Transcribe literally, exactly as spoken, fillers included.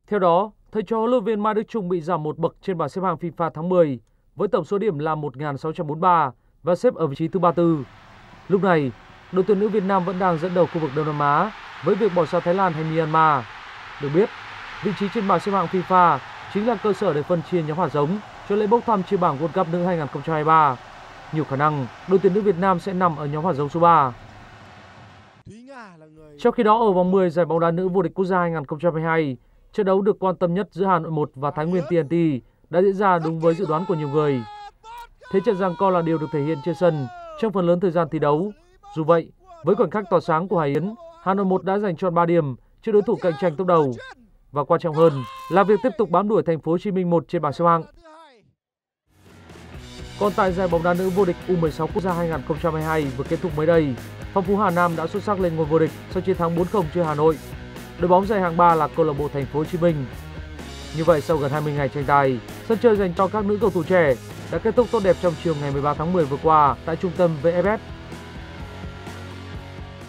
Theo đó, thầy trò huấn luyện viên Mai Đức Chung bị giảm một bậc trên bảng xếp hạng FIFA tháng mười với tổng số điểm là một nghìn sáu trăm bốn mươi ba và xếp ở vị trí thứ ba mươi tư. Lúc này, đội tuyển nữ Việt Nam vẫn đang dẫn đầu khu vực Đông Nam Á với việc bỏ xa Thái Lan hay Myanmar. Được biết, vị trí trên bảng xếp hạng FIFA chính là cơ sở để phân chia nhóm hạt giống cho lễ bốc thăm chia bảng World Cup nữ hai nghìn không trăm hai mươi ba. Nhiều khả năng đội tuyển nữ Việt Nam sẽ nằm ở nhóm hạt giống số ba. Trong khi đó, ở vòng mười giải bóng đá nữ vô địch quốc gia hai nghìn không trăm hai mươi hai, trận đấu được quan tâm nhất giữa Hà Nội một và Thái Nguyên tê en tê đã diễn ra đúng với dự đoán của nhiều người. Thế trận giằng co là điều được thể hiện trên sân trong phần lớn thời gian thi đấu. Dù vậy, với khoảnh khắc tỏa sáng của Hải Yến, Hà Nội một đã giành trọn ba điểm trước đối thủ cạnh tranh top đầu. Và quan trọng hơn là việc tiếp tục bám đuổi Thành phố Hồ Chí Minh một trên bảng xếp hạng. Còn tại giải bóng đá nữ vô địch U mười sáu quốc gia hai nghìn không trăm hai mươi hai vừa kết thúc mới đây, Phong Phú Hà Nam đã xuất sắc lên ngôi vô địch sau chiến thắng bốn không trước Hà Nội. Đội bóng giành hạng ba là câu lạc bộ Thành phố Hồ Chí Minh. Như vậy, sau gần hai mươi ngày tranh tài, sân chơi dành cho các nữ cầu thủ trẻ đã kết thúc tốt đẹp trong chiều ngày mười ba tháng mười vừa qua tại trung tâm vê ép ét.